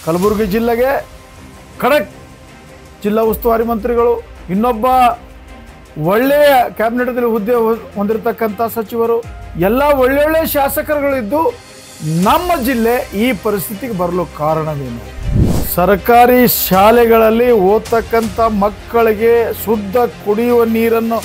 ಕಲಬುರಗಿ ಜಿಲ್ಲೆಗೆ ಖಡಕ್ ಜಿಲ್ಲಾ ಉಸ್ತುವಾರಿ ಮಂತ್ರಿಗಳು, ಇನ್ನೊಬ್ಬ ಒಳ್ಳೆಯ ಕ್ಯಾಬಿನೆಟ್ನಲ್ಲಿ ಹುದ್ದೆ ಹೊಂದಿರತಕ್ಕಂಥ ಸಚಿವರು, ಎಲ್ಲ ಒಳ್ಳೊಳ್ಳೆ ಶಾಸಕರುಗಳಿದ್ದು ನಮ್ಮ ಜಿಲ್ಲೆ ಈ ಪರಿಸ್ಥಿತಿಗೆ ಬರಲು ಕಾರಣವೇನು? ಸರ್ಕಾರಿ ಶಾಲೆಗಳಲ್ಲಿ ಓದ್ತಕ್ಕಂಥ ಮಕ್ಕಳಿಗೆ ಶುದ್ಧ ಕುಡಿಯುವ ನೀರನ್ನು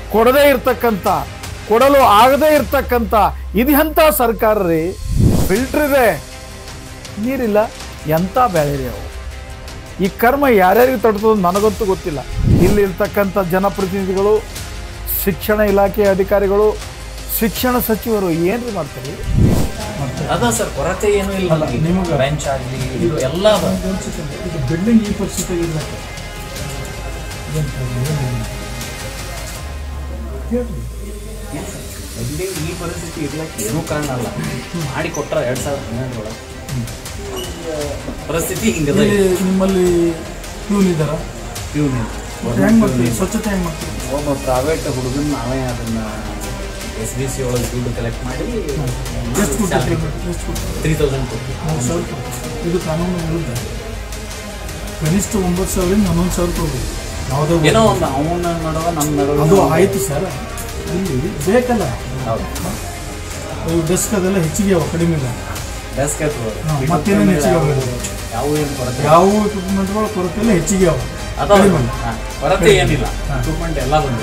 ಕೊಡಲು ಆಗದೇ ಇರ್ತಕ್ಕಂಥ ಇದು ಎಂಥ ಸರ್ಕಾರ ರೀ? ಫಿಲ್ಟರ್ ಇದೆ, ನೀರಿಲ್ಲ, ಎಂಥ ಬೆಳೆ ರೀ ಅವು? ಈ ಕರ್ಮ ಯಾರ್ಯಾರಿಗೆ ತಡ್ತದೋ ನನಗಂತೂ ಗೊತ್ತಿಲ್ಲ. ಇಲ್ಲಿರ್ತಕ್ಕಂಥ ಜನಪ್ರತಿನಿಧಿಗಳು, ಶಿಕ್ಷಣ ಇಲಾಖೆಯ ಅಧಿಕಾರಿಗಳು, ಶಿಕ್ಷಣ ಸಚಿವರು ಏನ್ರಿ ಮಾಡ್ತಾರೆ? ಅದ ಸರ್, ಕೊರತೆ ಏನೂ ಇಲ್ಲ. ನಿಮಗೆ ಬೆಂಚ್ ಆಗಲಿ ಇದು ಎಲ್ಲ ಬಿಲ್ಡಿಂಗ್ ಈ ಪರಿಸ್ಥಿತಿ ಇರ್ಬೇಕು. ಬಿಲ್ಡಿಂಗ್ ಈ ಪರಿಸ್ಥಿತಿ ಇರ್ಲಿಕ್ಕೆ ಏನೂ ಕಾರಣ ಅಲ್ಲ. ಮಾಡಿ ಕೊಟ್ಟ 2012 ಪರಿಸ್ಥಿತಿ ಹಿಂಗದ. ನಿಮ್ಮಲ್ಲಿ ಪ್ಯೂನ್ ಇದ್ದಾರ? ಪ್ಯೂನ್ ಸ್ವಚ್ಛತೆ ಹೆಂಗೆ ಮಾಡ್ತೀವಿ? ಒಬ್ಬ ಪ್ರೈವೇಟ್ ಹುಡುಗನ ನಾವೇ ಅದನ್ನ SBC ಒಳಗೆ ದುಡ್ಡು ಕಲೆಕ್ಟ್ ಮಾಡಿ 3000 ಕೊಡ್ತೀವಿ. ಇದು ಕಾನೂನು ವಿರುದ್ಧ. ಕನಿಷ್ಠ 9,000 11,000 ಕೊಡ್ಬೇಕು. ಯಾವುದೋ ಏನೋ ಒಂದು ಅವನ ನಡುವ ನಮ್ಮ ನಡುವ ಅದು ಆಯಿತು ಸರ್. ಇಲ್ಲಿ ಬೇಕಲ್ಲ. ಹೌದು, ಡೆಸ್ಕ್ ಅದೆಲ್ಲ ಹೆಚ್ಚಿಗೆ ಅವ, ಕಡಿಮೆ ಇಲ್ಲ. ಡೆಸ್ಕ್ ಮತ್ತೇನೇನು ಹೆಚ್ಚಿಗೆ ಯಾವ ಇಕ್ವಿಪ್ಮೆಂಟ್ಗಳು ಕೊರತೆ ಎಲ್ಲ ಹೆಚ್ಚಿಗೆ ಅವ. ಕೊರತೆ ಏನಿಲ್ಲ, ಇಕ್ವಿಪ್ಮೆಂಟ್ ಎಲ್ಲ ಬಂದಿದೆ.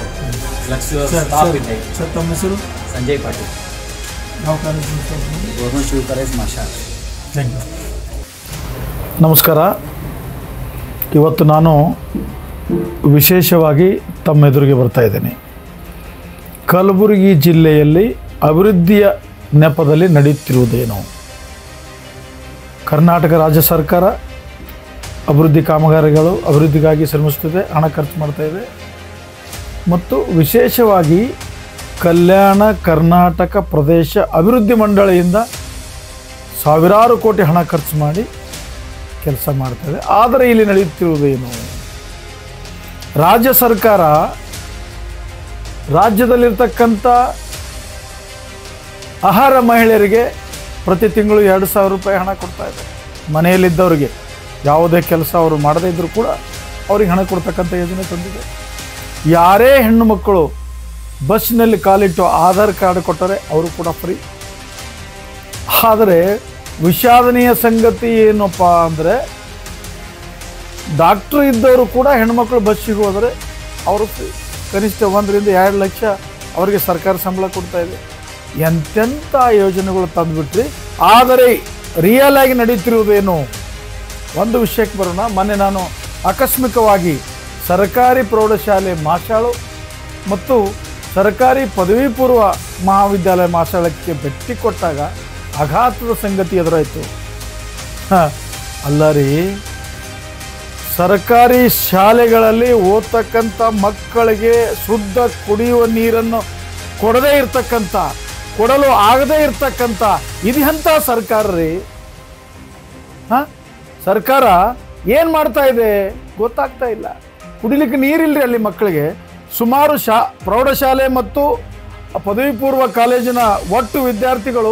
ಸರ್, ತಮ್ಮ ಹೆಸರು? ಸಂಜಯ್ ಪಾಟೀಲ್. ಯಾವ ಕಾಲೇಜ್? ಗೌರ್ಮೆಂಟ್ ಶಿವ ಕಾಲೇಜ್ ಮಾಷಾಳ್. Thank you. ನಮಸ್ಕಾರ. ಇವತ್ತು ನಾನು ವಿಶೇಷವಾಗಿ ತಮ್ಮ ಎದುರಿಗೆ ಬರ್ತಾ ಇದ್ದೇನೆ. ಕಲಬುರಗಿ ಜಿಲ್ಲೆಯಲ್ಲಿ ಅಭಿವೃದ್ಧಿಯ ನೆಪದಲ್ಲಿ ನಡೆಯುತ್ತಿರುವುದೇನು? ಕರ್ನಾಟಕ ರಾಜ್ಯ ಸರ್ಕಾರ ಅಭಿವೃದ್ಧಿ ಕಾಮಗಾರಿಗಳು ಅಭಿವೃದ್ಧಿಗಾಗಿ ಶ್ರಮಿಸುತ್ತಿದೆ, ಹಣ ಖರ್ಚು ಮಾಡ್ತಾ ಇದೆ. ಮತ್ತು ವಿಶೇಷವಾಗಿ ಕಲ್ಯಾಣ ಕರ್ನಾಟಕ ಪ್ರದೇಶ ಅಭಿವೃದ್ಧಿ ಮಂಡಳಿಯಿಂದ ಸಾವಿರಾರು ಕೋಟಿ ಹಣ ಖರ್ಚು ಮಾಡಿ ಕೆಲಸ ಮಾಡ್ತಾಯಿದೆ. ಆದರೆ ಇಲ್ಲಿ ನಡೆಯುತ್ತಿರುವುದೇನು? ರಾಜ್ಯ ಸರ್ಕಾರ ರಾಜ್ಯದಲ್ಲಿರ್ತಕ್ಕಂಥ ಆಹಾರ ಮಹಿಳೆಯರಿಗೆ ಪ್ರತಿ ತಿಂಗಳು 2,000 ರೂಪಾಯಿ ಹಣ ಕೊಡ್ತಾ ಇದೆ. ಮನೆಯಲ್ಲಿದ್ದವರಿಗೆ ಯಾವುದೇ ಕೆಲಸ ಅವರು ಮಾಡದೇ ಇದ್ದರೂ ಕೂಡ ಅವ್ರಿಗೆ ಹಣ ಕೊಡ್ತಕ್ಕಂಥ ಯೋಜನೆ ತಂದಿದೆ. ಯಾರೇ ಹೆಣ್ಣು ಮಕ್ಕಳು ಬಸ್ನಲ್ಲಿ ಕಾಲಿಟ್ಟು ಆಧಾರ್ ಕಾರ್ಡ್ ಕೊಟ್ಟರೆ ಅವರು ಕೂಡ ಫ್ರೀ. ಆದರೆ ವಿಷಾದನೀಯ ಸಂಗತಿ ಏನಪ್ಪ ಅಂದರೆ, ಡಾಕ್ಟ್ರು ಇದ್ದವರು ಕೂಡ ಹೆಣ್ಮಕ್ಳು ಬಸ್ಸಿಗೆ ಹೋದರೆ ಅವರು ಫ್ರೀ. ಕನಿಷ್ಠ 1 ರಿಂದ 2 ಲಕ್ಷ ಅವರಿಗೆ ಸರ್ಕಾರ ಸಂಬಳ ಕೊಡ್ತಾ ಇದೆ. ಎಂತೆಂಥ ಯೋಜನೆಗಳು ತಂದುಬಿಟ್ರಿ. ಆದರೆ ರಿಯಲ್ ಆಗಿ ನಡೀತಿರುವುದೇನು? ಒಂದು ವಿಷಯಕ್ಕೆ ಬರೋಣ. ಮೊನ್ನೆ ನಾನು ಆಕಸ್ಮಿಕವಾಗಿ ಸರ್ಕಾರಿ ಪ್ರೌಢಶಾಲೆ ಮಾಷಾಳು ಮತ್ತು ಸರ್ಕಾರಿ ಪದವಿ ಪೂರ್ವ ಮಹಾವಿದ್ಯಾಲಯ ಮಾಷಾಳಕ್ಕೆ ಭೇಟಿ ಕೊಟ್ಟಾಗ ಆಘಾತದ ಸಂಗತಿ ಎದುರಾಯಿತು. ಅಲ್ಲ ರೀ, ಸರ್ಕಾರಿ ಶಾಲೆಗಳಲ್ಲಿ ಓದ್ತಕ್ಕಂಥ ಮಕ್ಕಳಿಗೆ ಶುದ್ಧ ಕುಡಿಯುವ ನೀರನ್ನು ಕೊಡಲು ಆಗದೇ ಇರ್ತಕ್ಕಂಥ ಇದು ಎಂಥ ಸರ್ಕಾರ ರೀ? ಸರ್ಕಾರ ಏನು ಮಾಡ್ತಾ ಇದೆ ಗೊತ್ತಾಗ್ತಾ ಇಲ್ಲ. ಕುಡಿಲಿಕ್ಕೆ ನೀರಿಲ್ಲರಿ ಅಲ್ಲಿ ಮಕ್ಕಳಿಗೆ. ಸುಮಾರು ಪ್ರೌಢಶಾಲೆ ಮತ್ತು ಪದವಿ ಪೂರ್ವ ಕಾಲೇಜಿನ ಒಟ್ಟು ವಿದ್ಯಾರ್ಥಿಗಳು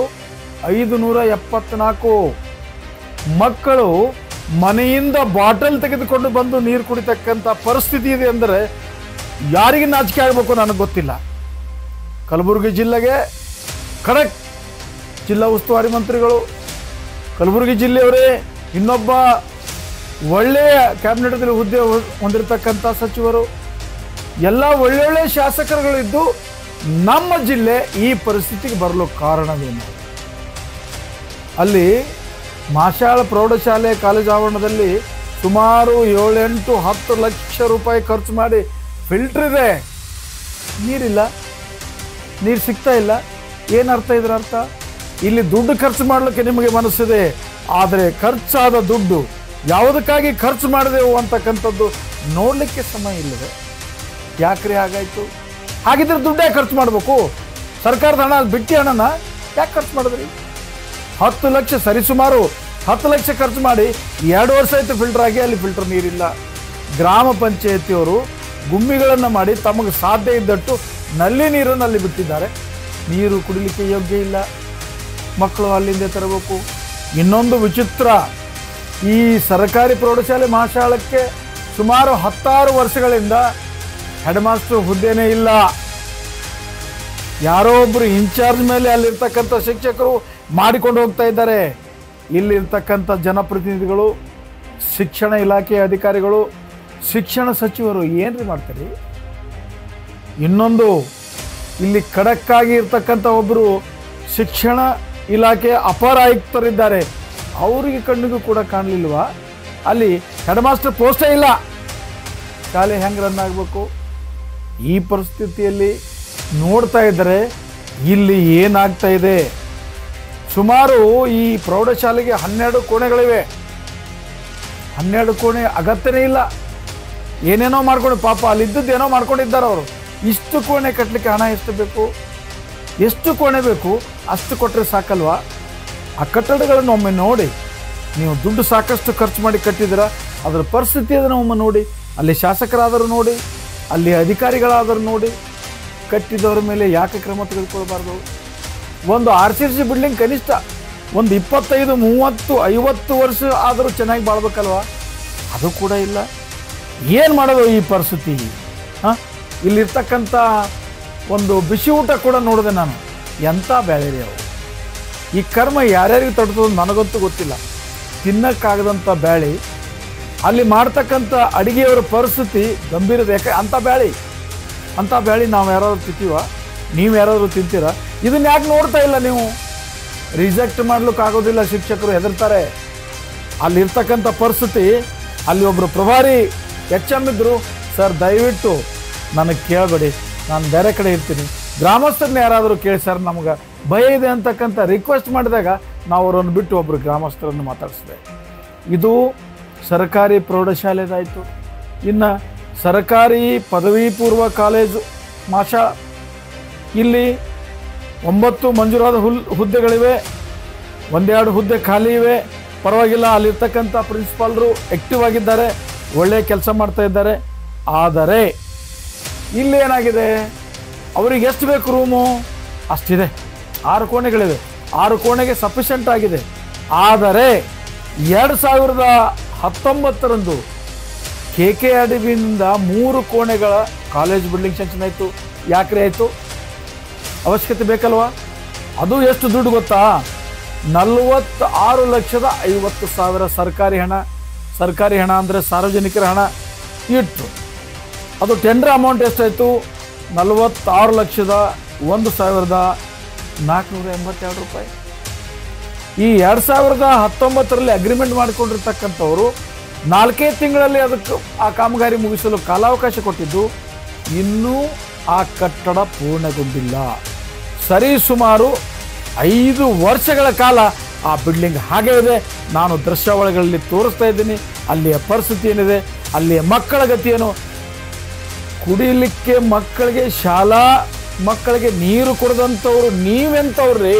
574 ಮಕ್ಕಳು ಮನೆಯಿಂದ ಬಾಟಲ್ ತೆಗೆದುಕೊಂಡು ಬಂದು ನೀರು ಕುಡಿತಕ್ಕಂಥ ಪರಿಸ್ಥಿತಿ ಇದೆ. ಅಂದರೆ ಯಾರಿಗೆ ನಾಚಿಕೆ ಆಗಬೇಕು ನನಗೆ ಗೊತ್ತಿಲ್ಲ. ಕಲಬುರಗಿ ಜಿಲ್ಲೆಗೆ ಖಡಕ್ ಜಿಲ್ಲಾ ಉಸ್ತುವಾರಿ ಮಂತ್ರಿಗಳು, ಕಲಬುರಗಿ ಜಿಲ್ಲೆಯವರೇ, ಇನ್ನೊಬ್ಬ ಒಳ್ಳೆಯ ಕ್ಯಾಬಿನೆಟ್ನಲ್ಲಿ ಹುದ್ದೆ ಹೊಂದಿರತಕ್ಕಂಥ ಸಚಿವರು, ಎಲ್ಲ ಒಳ್ಳೊಳ್ಳೆ ಶಾಸಕರುಗಳಿದ್ದು ನಮ್ಮ ಜಿಲ್ಲೆ ಈ ಪರಿಸ್ಥಿತಿಗೆ ಬರಲು ಕಾರಣವೇನು? ಅಲ್ಲಿ ಮಾಷಾಳ ಪ್ರೌಢಶಾಲೆ ಕಾಲೇಜು ಆವರಣದಲ್ಲಿ ಸುಮಾರು 7-8-10 ಲಕ್ಷ ರೂಪಾಯಿ ಖರ್ಚು ಮಾಡಿ ಫಿಲ್ಟರ್ ಇದೆ, ನೀರಿಲ್ಲ, ನೀರು ಸಿಗ್ತಾ ಇಲ್ಲ. ಏನರ್ಥ ಇದರ ಅರ್ಥ? ಇಲ್ಲಿ ದುಡ್ಡು ಖರ್ಚು ಮಾಡಲಿಕ್ಕೆ ನಿಮಗೆ ಮನಸ್ಸಿದೆ, ಆದರೆ ಖರ್ಚಾದ ದುಡ್ಡು ಯಾವುದಕ್ಕಾಗಿ ಖರ್ಚು ಮಾಡಿದೆವು ಅಂತಕ್ಕಂಥದ್ದು ನೋಡಲಿಕ್ಕೆ ಸಮಯ ಇಲ್ಲದೆ. ಯಾಕ್ರಿ ಹಾಗಾಯಿತು? ಹಾಗಿದ್ರೆ ದುಡ್ಡೇ ಖರ್ಚು ಮಾಡಬೇಕು. ಸರ್ಕಾರದ ಹಣ, ಬಿಟ್ಟಿ ಹಣನ ಯಾಕೆ ಖರ್ಚು ಮಾಡಿದ್ರಿ? 10 ಲಕ್ಷ, ಸರಿಸುಮಾರು 10 ಲಕ್ಷ ಖರ್ಚು ಮಾಡಿ 2 ವರ್ಷ ಆಯಿತು ಫಿಲ್ಟರ್ ಆಗಿ, ಅಲ್ಲಿ ಫಿಲ್ಟರ್ ನೀರಿಲ್ಲ. ಗ್ರಾಮ ಪಂಚಾಯತಿಯವರು ಗುಮ್ಮಿಗಳನ್ನು ಮಾಡಿ ತಮಗೆ ಸಾಧ್ಯ ಇದ್ದಟ್ಟು ನಲ್ಲಿ ನೀರನ್ನು ಅಲ್ಲಿ ಬಿಟ್ಟಿದ್ದಾರೆ. ನೀರು ಕುಡಿಲಿಕ್ಕೆ ಯೋಗ್ಯ ಇಲ್ಲ, ಮಕ್ಕಳು ಅಲ್ಲಿಂದ ತರಬೇಕು. ಇನ್ನೊಂದು ವಿಚಿತ್ರ, ಈ ಸರ್ಕಾರಿ ಪ್ರೌಢಶಾಲೆ ಮಹಾಶಾಲಕ್ಕೆ ಸುಮಾರು 16 ವರ್ಷಗಳಿಂದ ಹೆಡ್ ಮಾಸ್ಟರ್ ಹುದ್ದೆನೇ ಇಲ್ಲ. ಯಾರೋ ಒಬ್ಬರು ಇನ್ಚಾರ್ಜ್ ಮೇಲೆ ಅಲ್ಲಿರ್ತಕ್ಕಂಥ ಶಿಕ್ಷಕರು ಮಾಡಿಕೊಂಡು ಹೋಗ್ತಾ ಇದ್ದಾರೆ. ಇಲ್ಲಿರ್ತಕ್ಕಂಥ ಜನಪ್ರತಿನಿಧಿಗಳು, ಶಿಕ್ಷಣ ಇಲಾಖೆಯ ಅಧಿಕಾರಿಗಳು, ಶಿಕ್ಷಣ ಸಚಿವರು ಏನ್ರಿ ಮಾಡ್ತಾರೆ? ಇನ್ನೊಂದು, ಇಲ್ಲಿ ಖಡಕ್ಕಾಗಿ ಇರ್ತಕ್ಕಂಥ ಒಬ್ಬರು ಶಿಕ್ಷಣ ಇಲಾಖೆಯ ಅಪರ ಆಯುಕ್ತರಿದ್ದಾರೆ. ಅವರಿಗೆ ಕಣ್ಣಿಗೂ ಕೂಡ ಕಾಣಲಿಲ್ವಾ? ಅಲ್ಲಿ ಹೆಡ್ ಮಾಸ್ಟರ್ ಪೋಸ್ಟೇ ಇಲ್ಲ. ಶಾಲೆ ಹೆಂಗೆ ರನ್ ಆಗಬೇಕು? ಈ ಪರಿಸ್ಥಿತಿಯಲ್ಲಿ ನೋಡ್ತಾ ಇದ್ದರೆ ಇಲ್ಲಿ ಏನಾಗ್ತಾ ಇದೆ? ಸುಮಾರು ಈ ಪ್ರೌಢಶಾಲೆಗೆ 12 ಕೋಣೆಗಳಿವೆ. 12 ಕೋಣೆ ಅಗತ್ಯನೇ ಇಲ್ಲ. ಏನೇನೋ ಮಾಡ್ಕೊಂಡು, ಪಾಪ ಅಲ್ಲಿದ್ದದ್ದು ಏನೋ ಮಾಡ್ಕೊಂಡಿದ್ದಾರೆ ಅವರು. ಇಷ್ಟು ಕೋಣೆ ಕಟ್ಟಲಿಕ್ಕೆ ಹಣ ಎಷ್ಟು ಬೇಕು? ಎಷ್ಟು ಕೋಣೆ ಬೇಕು? ಅಷ್ಟು ಕೊಟ್ಟರೆ ಸಾಕಲ್ವಾ? ಆ ಕಟ್ಟಡಗಳನ್ನು ಒಮ್ಮೆ ನೋಡಿ. ನೀವು ದುಡ್ಡು ಸಾಕಷ್ಟು ಖರ್ಚು ಮಾಡಿ ಕಟ್ಟಿದ್ದೀರ, ಅದರ ಪರಿಸ್ಥಿತಿ ಅದನ್ನು ಒಮ್ಮೆ ನೋಡಿ. ಅಲ್ಲಿ ಶಾಸಕರಾದರೂ ನೋಡಿ, ಅಲ್ಲಿ ಅಧಿಕಾರಿಗಳಾದರೂ ನೋಡಿ. ಕಟ್ಟಿದವರ ಮೇಲೆ ಯಾಕೆ ಕ್ರಮ ತೆಗೆದುಕೊಳ್ಬಾರ್ದು? ಒಂದು RCC ಬಿಲ್ಡಿಂಗ್ ಕನಿಷ್ಠ ಒಂದು 25, 30, 50 ವರ್ಷ ಆದರೂ ಚೆನ್ನಾಗಿ ಬಾಳ್ಬೇಕಲ್ವ? ಅದು ಕೂಡ ಇಲ್ಲ. ಏನು ಮಾಡೋದು ಈ ಪರಿಸ್ಥಿತಿ? ಇಲ್ಲಿರ್ತಕ್ಕಂಥ ಒಂದು ಬಿಸಿ ಊಟ ಕೂಡ ನೋಡಿದೆ ನಾನು. ಎಂಥ ಬೇಳೆ ಅವು. ಈ ಕರ್ಮ ಯಾರ್ಯಾರಿಗೆ ತಡ್ತದೆ ನನಗಂತೂ ಗೊತ್ತಿಲ್ಲ. ತಿನ್ನಕ್ಕಾಗದಂಥ ಬ್ಯಾಳಿ, ಅಲ್ಲಿ ಮಾಡ್ತಕ್ಕಂಥ ಅಡುಗೆಯವರ ಪರಿಸ್ಥಿತಿ ಗಂಭೀರ ಇದೆ. ಯಾಕೆ ಅಂಥ ಬ್ಯಾಳಿ ನಾವು ಯಾರಾದರೂ ತಿಂತೀವ? ನೀವು ಯಾರಾದರೂ ತಿಂತೀರಾ? ಇದನ್ನ ಯಾಕೆ ನೋಡ್ತಾ ಇಲ್ಲ ನೀವು? ರಿಜೆಕ್ಟ್ ಮಾಡ್ಲಿಕ್ಕಾಗೋದಿಲ್ಲ, ಶಿಕ್ಷಕರು ಹೆದರ್ತಾರೆ. ಅಲ್ಲಿರ್ತಕ್ಕಂಥ ಪರಿಸ್ಥಿತಿ, ಅಲ್ಲಿ ಒಬ್ಬರು ಪ್ರಭಾರಿ HM ಇದ್ದರು. ಸರ್ ದಯವಿಟ್ಟು ನನಗೆ ಕೇಳಬೇಡಿ, ನಾನು ಬೇರೆ ಕಡೆ ಇರ್ತೀನಿ, ಗ್ರಾಮಸ್ಥರನ್ನ ಯಾರಾದರೂ ಕೇಳಿ ಸರ್, ನಮ್ಗೆ ಭಯ ಇದೆ ಅಂತಕ್ಕಂಥ ರಿಕ್ವೆಸ್ಟ್ ಮಾಡಿದಾಗ ನಾವು ಅವರನ್ನು ಬಿಟ್ಟು ಒಬ್ಬರು ಗ್ರಾಮಸ್ಥರನ್ನು ಮಾತಾಡಿಸಿದೆ. ಇದು ಸರ್ಕಾರಿ ಪ್ರೌಢಶಾಲೆದಾಯಿತು. ಇನ್ನು ಸರ್ಕಾರಿ ಪದವಿ ಪೂರ್ವ ಕಾಲೇಜು ಮಾಷಾ, ಇಲ್ಲಿ 9 ಮಂಜೂರಾದ ಹುದ್ದೆಗಳಿವೆ. 1-2 ಹುದ್ದೆ ಖಾಲಿ ಇವೆ. ಪರವಾಗಿಲ್ಲ, ಅಲ್ಲಿರ್ತಕ್ಕಂಥ ಪ್ರಿನ್ಸಿಪಾಲ್ರು ಆ್ಯಕ್ಟಿವ್ ಆಗಿದ್ದಾರೆ, ಒಳ್ಳೆಯ ಕೆಲಸ ಮಾಡ್ತಾ ಇದ್ದಾರೆ. ಆದರೆ ಇಲ್ಲೇನಾಗಿದೆ? ಅವರಿಗೆ ಎಷ್ಟು ಬೇಕು ರೂಮು? ಅಷ್ಟಿದೆ. 6 ಕೋಣೆಗಳಿವೆ. 6 ಕೋಣೆಗೆ ಸಫಿಷಿಯೆಂಟ್ ಆಗಿದೆ. ಆದರೆ 2019ರಂದು KKRDBಯಿಂದ 3 ಕೋಣೆಗಳ ಕಾಲೇಜ್ ಬಿಲ್ಡಿಂಗ್ ಸೆಕ್ಷನ್ ಆಯಿತು. ಯಾಕ್ರೆ ಆಯಿತು? ಅವಶ್ಯಕತೆ ಬೇಕಲ್ವಾ? ಅದು ಎಷ್ಟು ದುಡ್ಡು ಗೊತ್ತಾ? 46,50,000 ಸರ್ಕಾರಿ ಹಣ ಅಂದರೆ ಸಾರ್ವಜನಿಕರ ಹಣ ಇಟ್ಟು. ಅದು ಟೆಂಡರ್ ಅಮೌಂಟ್ ಎಷ್ಟಾಯಿತು? 46,01,482 ರೂಪಾಯಿ. ಈ 2019ರಲ್ಲಿ ಅಗ್ರಿಮೆಂಟ್ ಮಾಡಿಕೊಂಡಿರ್ತಕ್ಕಂಥವರು 4 ತಿಂಗಳಲ್ಲಿ ಅದಕ್ಕೆ ಆ ಕಾಮಗಾರಿ ಮುಗಿಸಲು ಕಾಲಾವಕಾಶ ಕೊಟ್ಟಿದ್ದು, ಇನ್ನೂ ಆ ಕಟ್ಟಡ ಪೂರ್ಣಗೊಂಡಿಲ್ಲ. ಸರಿ ಸುಮಾರು 5 ವರ್ಷಗಳ ಕಾಲ ಆ ಬಿಲ್ಡಿಂಗ್ ಹಾಗೇ ಇದೆ. ನಾನು ದೃಶ್ಯಾವಳಿಗಳಲ್ಲಿ ತೋರಿಸ್ತಾ ಇದ್ದೀನಿ. ಅಲ್ಲಿಯ ಪರಿಸ್ಥಿತಿ ಏನಿದೆ, ಅಲ್ಲಿಯ ಮಕ್ಕಳ ಗತಿ ಏನು? ಕುಡಿಲಿಕ್ಕೆ ಮಕ್ಕಳಿಗೆ, ಶಾಲಾ ಮಕ್ಕಳಿಗೆ ನೀರು ಕೊಡದಂಥವ್ರು ನೀವೆಂಥವ್ರಿ?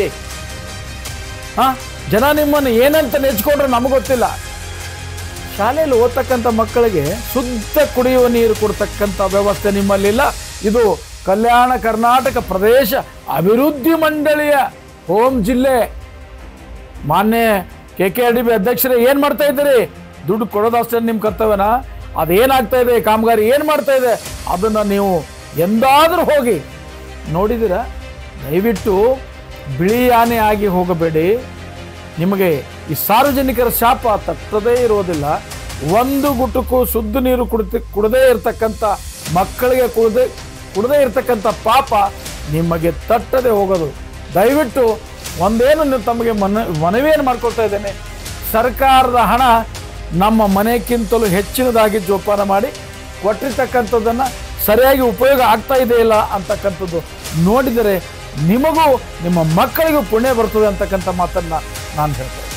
ಜನ ನಿಮ್ಮನ್ನು ಏನಂತ ನೆಚ್ಕೊಂಡ್ರೆ ನಮಗೆ ಗೊತ್ತಿಲ್ಲ. ಶಾಲೆಯಲ್ಲಿ ಓದ್ತಕ್ಕಂಥ ಮಕ್ಕಳಿಗೆ ಶುದ್ಧ ಕುಡಿಯುವ ನೀರು ಕೊಡ್ತಕ್ಕಂಥ ವ್ಯವಸ್ಥೆ ನಿಮ್ಮಲ್ಲಿಲ್ಲ. ಇದು ಕಲ್ಯಾಣ ಕರ್ನಾಟಕ ಪ್ರದೇಶ ಅಭಿವೃದ್ಧಿ ಮಂಡಳಿಯ ಹೋಮ್ ಜಿಲ್ಲೆ. ಮಾನ್ಯ KKRDB ಅಧ್ಯಕ್ಷರೇ, ಏನು ಮಾಡ್ತಾ ಇದ್ದೀರಿ? ದುಡ್ಡು ಕೊಡೋದಷ್ಟೇ ನಿಮ್ಮ ಕರ್ತವ್ಯನಾ? ಅದೇನಾಗ್ತಾ ಇದೆ, ಕಾಮಗಾರಿ ಏನು ಮಾಡ್ತಾ ಇದೆ, ಅದನ್ನು ನೀವು ಎಂದಾದರೂ ಹೋಗಿ ನೋಡಿದ್ದೀರಾ? ದಯವಿಟ್ಟು ಬಿಳಿ ಆನೆ ಆಗಿ ಹೋಗಬೇಡಿ. ನಿಮಗೆ ಈ ಸಾರ್ವಜನಿಕರ ಶಾಪ ತಟ್ಟದೇ ಇರೋದಿಲ್ಲ. ಒಂದು ಗುಟುಕು ಶುದ್ಧ ನೀರು ಕುಡದೇ ಇರತಕ್ಕಂಥ ಮಕ್ಕಳಿಗೆ ಕುಡದೇ ಇರತಕ್ಕಂಥ ಪಾಪ ನಿಮಗೆ ತಟ್ಟದೆ ಹೋಗೋದು. ದಯವಿಟ್ಟು ಒಂದೇನು ತಮಗೆ ಮನವಿಯನ್ನು ಮಾಡ್ಕೊಳ್ತಾ ಇದ್ದೇನೆ. ಸರ್ಕಾರದ ಹಣ ನಮ್ಮ ಮನೆಗಿಂತಲೂ ಹೆಚ್ಚಿನದಾಗಿ ಜೋಪಾನ ಮಾಡಿ ಕೊಟ್ಟಿರ್ತಕ್ಕಂಥದ್ದನ್ನು ಸರಿಯಾಗಿ ಉಪಯೋಗ ಆಗ್ತಾ ಇದೆಯಿಲ್ಲ ಅಂತಕ್ಕಂಥದ್ದು ನೋಡಿದರೆ ನಿಮಗೂ ನಿಮ್ಮ ಮಕ್ಕಳಿಗೂ ಪುಣ್ಯ ಬರ್ತದೆ ಅಂತಕ್ಕಂಥ ಮಾತನ್ನು ನಾನು ಹೇಳ್ತೇನೆ.